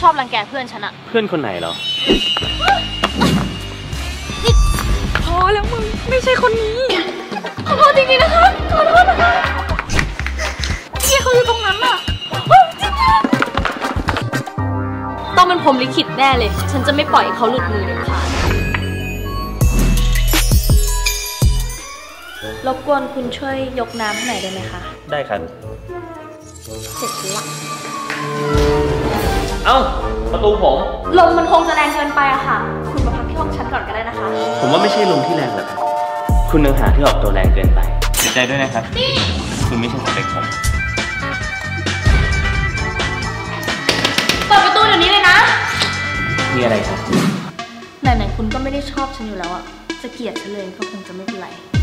ชอบรังแกเพื่อนฉันอะเพื่อนคนไหนเหรอพอแล้วมึงไม่ใช่คนนี้ขอโทษจริงๆนะคะขอโทษนะคะพี่เขาอยู่ตรงนั้นอะจริงๆต้องเป็นพรหมลิขิตแน่เลยฉันจะไม่ปล่อยให้เขาหลุดมือเด็ดขาดรบกวนคุณช่วยยกน้ำให้หน่อยได้ไหมคะได้ครับเสร็จละเอ้าประตูผมลมมันคงจะแรงเกินไปอะค่ะคุณมาพักที่ห้องฉันก่อนก็ได้นะคะผมว่าไม่ใช่ลมที่แรงหรอกครับคุณเนื้อหาที่ออกตัวแรงเกินไปเสียใจด้วยนะครับคุณไม่ใช่สเปคผมเปิดประตูเดี๋ยวนี้เลยนะมีอะไรครับไหนๆคุณก็ไม่ได้ชอบฉันอยู่แล้วอะจะเกลียดฉันเลยก็คงจะไม่เป็นไร